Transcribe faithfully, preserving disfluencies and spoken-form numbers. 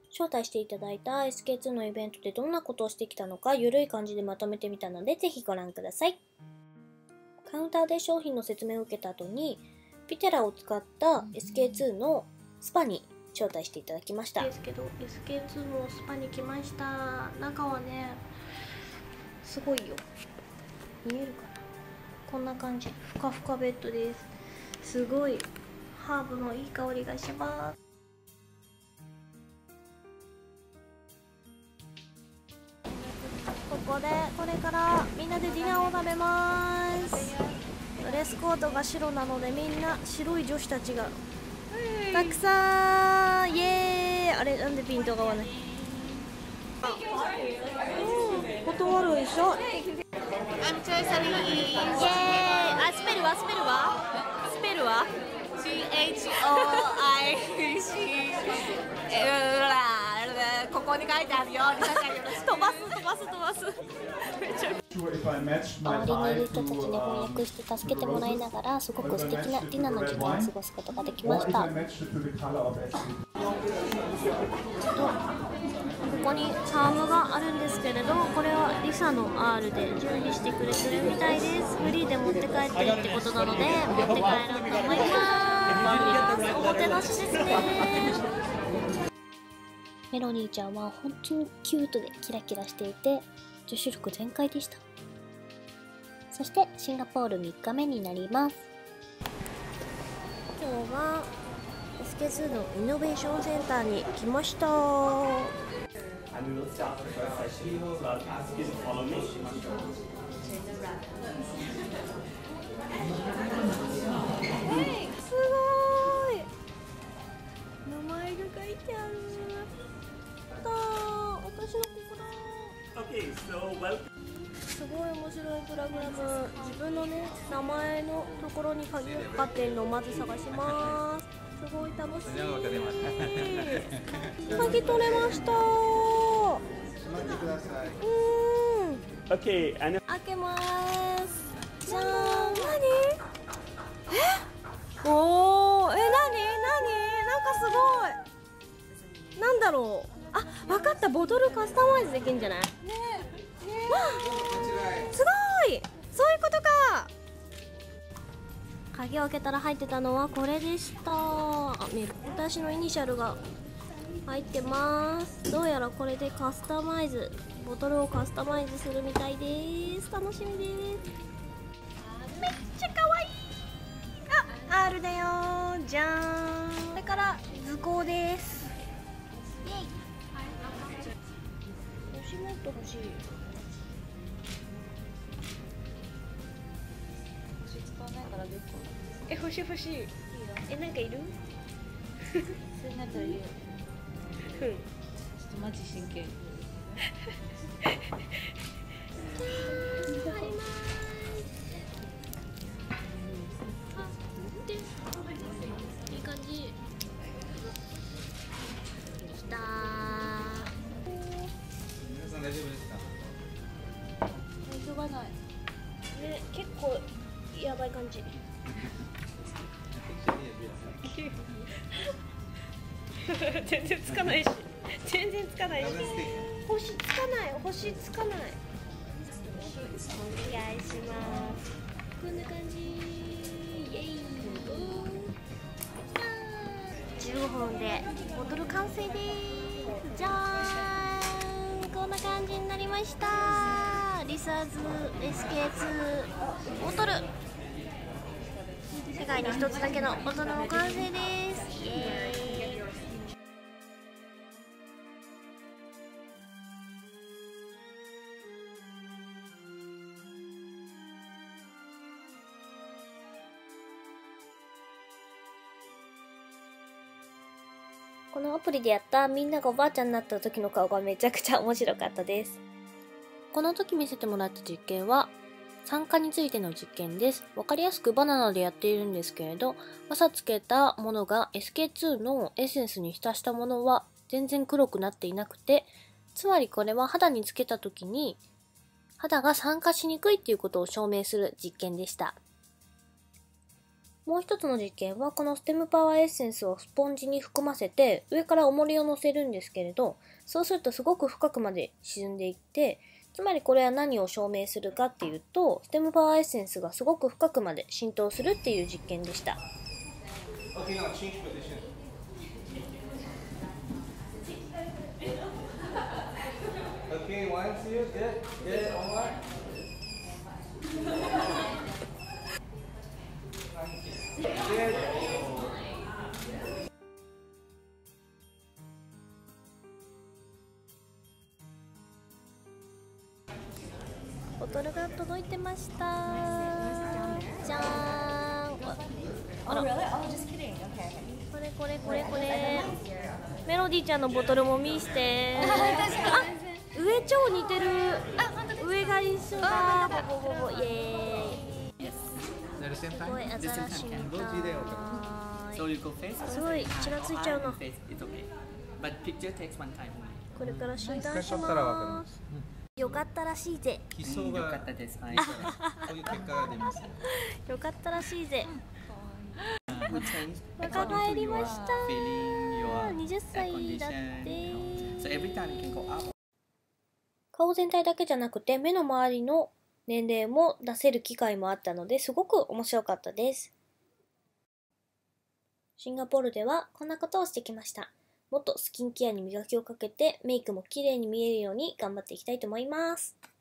招待していただいた エスケーツー のイベントでどんなことをしてきたのかゆるい感じでまとめてみたのでぜひご覧ください。カウンターで商品の説明を受けた後にピテラを使った エスケーツー のスパに招待していただきました。ですけど エスケーツー のスパに来ました。中はねすごいよ。見えるかな。こんな感じ。ふかふかベッドです。すごいハーブのいい香りがします。ここでこれからみんなでディナーを食べます。ドレスコードが白なのでみんな白い女子たちがたくさんイエーイ。あれなんでピントが合わない。うん、断るでしょ。イエーイ。あ、スペルはスペルはスペルは シーエイチオーアイシー ここに書いてあるよ。飛ばす飛ばす飛ばす。周りにいる人たちに翻訳して助けてもらいながらすごく素敵なディナーの時間を過ごすことができました。ここにチャームがあるんですけれど、これはリサの アール で準備してくれてるみたいです。フリーで持って帰っていいってことなので持って帰ろうと思います。おもてなしですね。メロニーちゃんは本当にキュートでキラキラしていて女子力全開でした。そしてシンガポールみっかめになります。今日は エスケーツー のイノベーションセンターに来ました。すごい名前が書いてある。私のここだ。すごい面白いプログラム。自分のね名前のところに鍵がかかっているのをまず探します。すごい楽しい。鍵取れました。うん。開けます。じゃーん。何？え？おお、え、なに？なに？なんかすごい。なんだろう。あ、わかった。ボトルカスタマイズできるんじゃない？ねえ。ねえ。すごい。そういうことか。鍵を開けたら入ってたのはこれでした。あ、見える。私のイニシャルが入ってます。どうやらこれでカスタマイズ、ボトルをカスタマイズするみたいです。楽しみです。めっちゃ可愛い。あ、アール だよー。じゃーん。これから図工です。イエイ。星もっと欲しい。星使わないからじゅっこ。え、星欲しい。いいよ。え、なんかいる？それなったらいいよ。うん。ちょっとマジ真剣。いい感じ。きたー。皆さん大丈夫ですか？大丈夫ない。ね、結構やばい感じ。全然つかないし、全然つかないし。星つかない、星つかない。お願いします。こんな感じ。イエイ。じゅうほんでボトル完成です。じゃーん、こんな感じになりました。リサーズ エスケーツー ボトル、世界に一つだけのボトルの完成です。イエーイ。このアプリでやったみんながおばあちゃんになった時の顔がめちゃくちゃ面白かったです。この時見せてもらった実験は酸化についての実験です。わかりやすくバナナでやっているんですけれど、朝つけたものが エスケーツー のエッセンスに浸したものは全然黒くなっていなくて、つまりこれは肌につけた時に肌が酸化しにくいっていうことを証明する実験でした。 もう一つの実験はこのステムパワーエッセンスをスポンジに含ませて上から重りを乗せるんですけれど、そうするとすごく深くまで沈んでいって、つまりこれは何を証明するかっていうと、ステムパワーエッセンスがすごく深くまで浸透するっていう実験でした。 Okay, now change position. Okay, one, two, good, good, one more. Good. ボトルが届いてました。じゃーん。あら、 Oh, really? Oh, just kidding. Okay. これこれこれこれ。メロディーちゃんのボトルも見して。あ、上超似てる。上が一緒だ。ボボボボイエーイ。すごいアザラシみたい。 So you go face. すごい血がついちゃうの。 Face, it's okay. But picture takes one time only. これから診断します。よかったらしいぜ。 基礎がよかったです。はい。 こういう結果が出ます。 よかったらしいぜ。 We change 若 according 返 to りま your した。 feeling, your にじゅっさい condition, だっ you て。 know. So every time you can go up. 顔全体だけじゃなくて目の周りの年齢も出せる機会もあったので、すごく面白かったです。シンガポールではこんなことをしてきました。もっとスキンケアに磨きをかけてメイクも綺麗に見えるように頑張っていきたいと思います。